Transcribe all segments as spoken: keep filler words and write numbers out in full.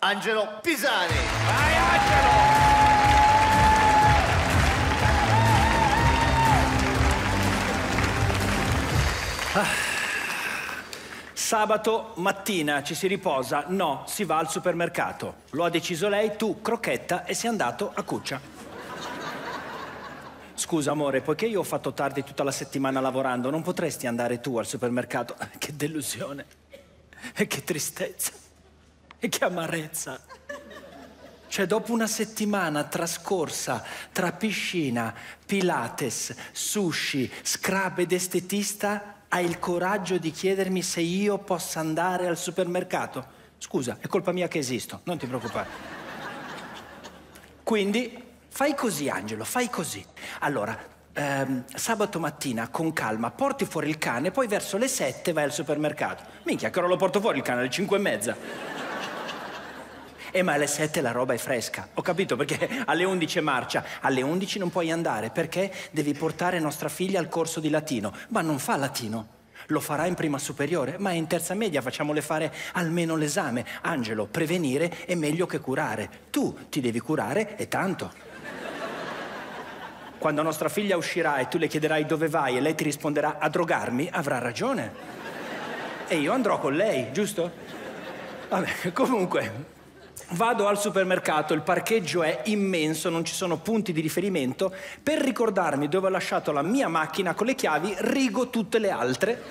Angelo Pisani. Vai Angelo! Ah. Sabato mattina ci si riposa? No, si va al supermercato. Lo ha deciso lei, tu, crocchetta, e sei andato a Cuccia. Scusa amore, poiché io ho fatto tardi tutta la settimana lavorando, non potresti andare tu al supermercato? Che delusione, e che tristezza, e che amarezza. Cioè, dopo una settimana trascorsa tra piscina, pilates, sushi, scrub ed estetista, hai il coraggio di chiedermi se io possa andare al supermercato? Scusa, è colpa mia che esisto, non ti preoccupare. Quindi, fai così, Angelo, fai così. Allora, ehm, sabato mattina, con calma, porti fuori il cane, poi verso le sette vai al supermercato. Minchia, che ora lo porto fuori il cane, alle cinque e mezza. Eh, ma alle sette la roba è fresca. Ho capito, perché alle undici è marcia. Alle undici non puoi andare, perché devi portare nostra figlia al corso di latino. Ma non fa latino. Lo farà in prima superiore, ma in terza media facciamole fare almeno l'esame. Angelo, prevenire è meglio che curare. Tu ti devi curare e tanto. Quando nostra figlia uscirà e tu le chiederai dove vai e lei ti risponderà a drogarmi, avrà ragione. E io andrò con lei, giusto? Vabbè, comunque... Vado al supermercato, il parcheggio è immenso, non ci sono punti di riferimento. Per ricordarmi dove ho lasciato la mia macchina con le chiavi, rigo tutte le altre.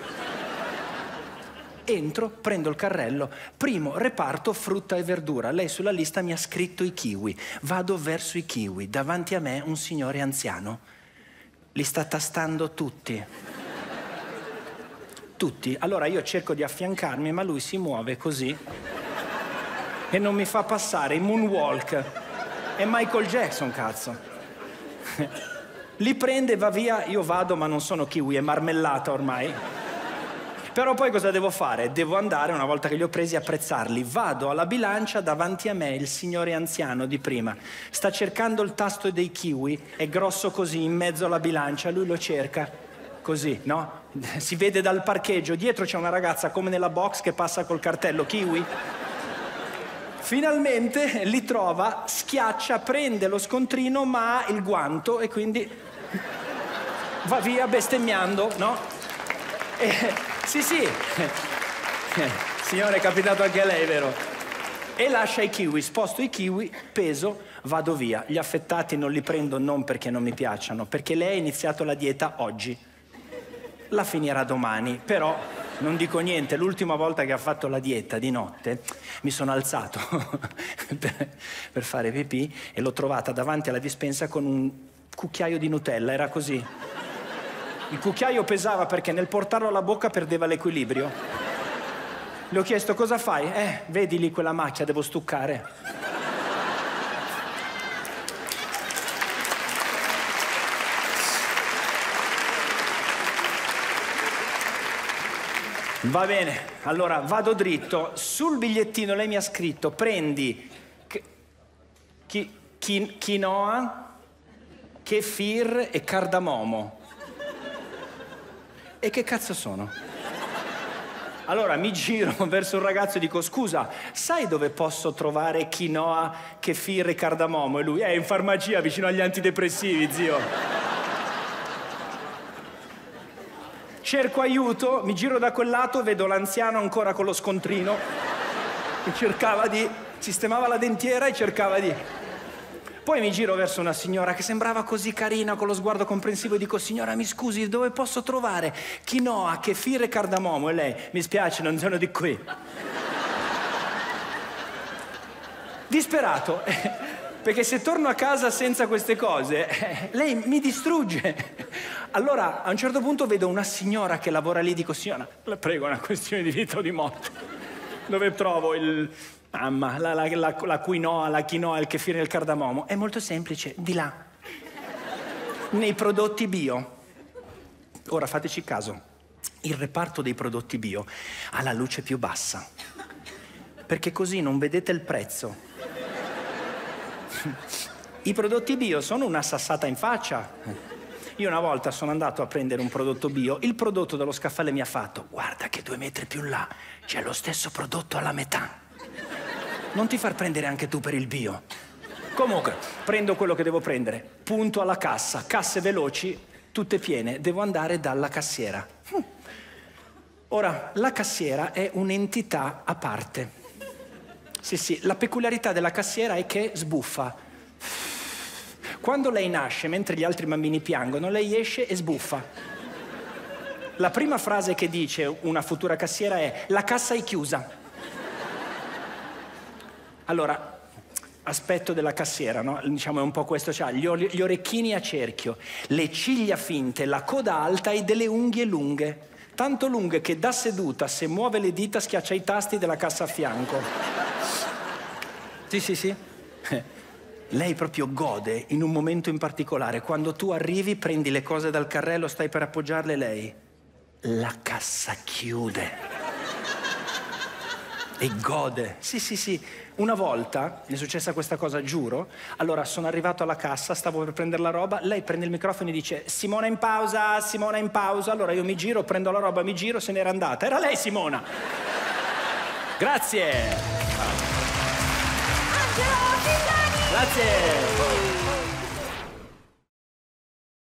Entro, prendo il carrello, primo reparto frutta e verdura. Lei sulla lista mi ha scritto i kiwi. Vado verso i kiwi, davanti a me un signore anziano. Li sta tastando tutti. Tutti. Allora io cerco di affiancarmi, ma lui si muove così. E non mi fa passare i moonwalk. È Michael Jackson, cazzo. Li prende e va via, io vado, ma non sono kiwi, è marmellata ormai. Però poi cosa devo fare? Devo andare, una volta che li ho presi, a apprezzarli. Vado alla bilancia, davanti a me il signore anziano di prima. Sta cercando il tasto dei kiwi, è grosso così, in mezzo alla bilancia, lui lo cerca. Così, no? Si vede dal parcheggio, dietro c'è una ragazza come nella box che passa col cartello kiwi. Finalmente li trova, schiaccia, prende lo scontrino, ma ha il guanto e quindi va via bestemmiando, no? E, sì, sì. Signore, è capitato anche a lei, vero? E lascia i kiwi, sposto i kiwi, peso, vado via. Gli affettati non li prendo non perché non mi piacciono, perché lei ha iniziato la dieta oggi. La finirà domani, però... Non dico niente, l'ultima volta che ha fatto la dieta di notte mi sono alzato per, per fare pipì e l'ho trovata davanti alla dispensa con un cucchiaio di Nutella, era così. Il cucchiaio pesava perché nel portarlo alla bocca perdeva l'equilibrio. Le ho chiesto cosa fai? Eh, vedi lì quella macchia, devo stuccare. Va bene, allora vado dritto. Sul bigliettino lei mi ha scritto: prendi chi, chi, quinoa, kefir e cardamomo. E che cazzo sono? Allora mi giro verso un ragazzo e dico: scusa, sai dove posso trovare quinoa, kefir e cardamomo? E lui: è in farmacia vicino agli antidepressivi, zio. Cerco aiuto, mi giro da quel lato, vedo l'anziano ancora con lo scontrino che cercava di... sistemava la dentiera e cercava di... Poi mi giro verso una signora che sembrava così carina, con lo sguardo comprensivo, e dico: signora, mi scusi, dove posso trovare quinoa, kefir e cardamomo? E lei: mi spiace, non sono di qui. Disperato, perché se torno a casa senza queste cose, lei mi distrugge. Allora, a un certo punto vedo una signora che lavora lì, dico: signora, la prego, è una questione di vita o di morte. Dove trovo il... mamma, la, la, la, la quinoa, la quinoa, il kefir e il cardamomo? È molto semplice, di là. Nei prodotti bio. Ora fateci caso, il reparto dei prodotti bio ha la luce più bassa, perché così non vedete il prezzo. I prodotti bio sono una sassata in faccia. Io una volta sono andato a prendere un prodotto bio, il prodotto dello scaffale mi ha fatto: guarda che due metri più là c'è lo stesso prodotto alla metà. Non ti far prendere anche tu per il bio. Comunque, prendo quello che devo prendere. Punto alla cassa. Casse veloci, tutte piene. Devo andare dalla cassiera. Hm. Ora, la cassiera è un'entità a parte. Sì, sì, la peculiarità della cassiera è che sbuffa. Quando lei nasce, mentre gli altri bambini piangono, lei esce e sbuffa. La prima frase che dice una futura cassiera è: la cassa è chiusa. Allora, aspetto della cassiera, no? Diciamo è un po' questo, c'ha gli, gli orecchini a cerchio, le ciglia finte, la coda alta e delle unghie lunghe. Tanto lunghe che da seduta, se muove le dita, schiaccia i tasti della cassa a fianco. Sì, sì, sì. Lei proprio gode in un momento in particolare. Quando tu arrivi, prendi le cose dal carrello, stai per appoggiarle, lei... la cassa chiude. E gode. Sì, sì, sì. Una volta mi è successa questa cosa, giuro. Allora sono arrivato alla cassa, stavo per prendere la roba, lei prende il microfono e dice: Simona in pausa, Simona in pausa. Allora io mi giro, prendo la roba, mi giro, se n'era andata. Era lei, Simona. Grazie. Angelo Pisani! Grazie.